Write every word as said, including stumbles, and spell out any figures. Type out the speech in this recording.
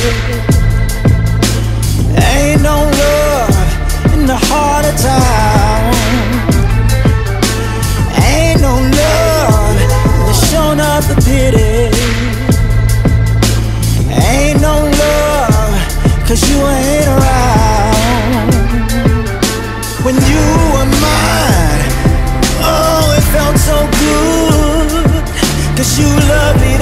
Ain't no love in the heart of town. Ain't no love in the showing up the pity. Ain't no love, cause you ain't around. When you were mine, oh, it felt so good, cause you loved me